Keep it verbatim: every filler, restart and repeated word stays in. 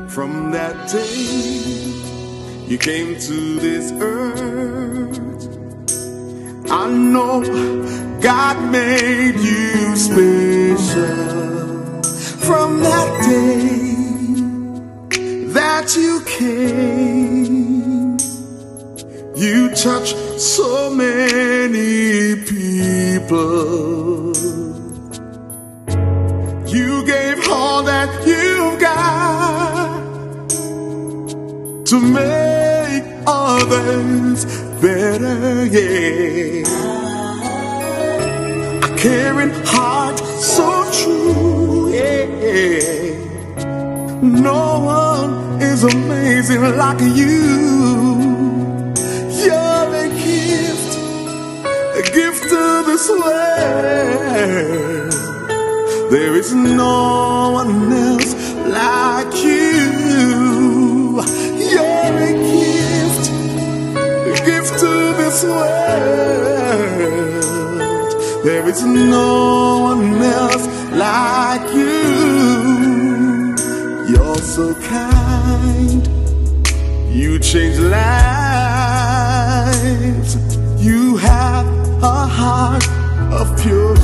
From that day you came to this earth, I know God made you special. From that day that you came, you touched so many people. You gave all that you've got to make others better, yeah. A caring heart so true, yeah. No one is amazing like you. You're a gift, a gift to this world. There is no one else like you. You're a gift, a gift to this world. There is no one else like you. You're so kind, you change lives. You have a heart of pure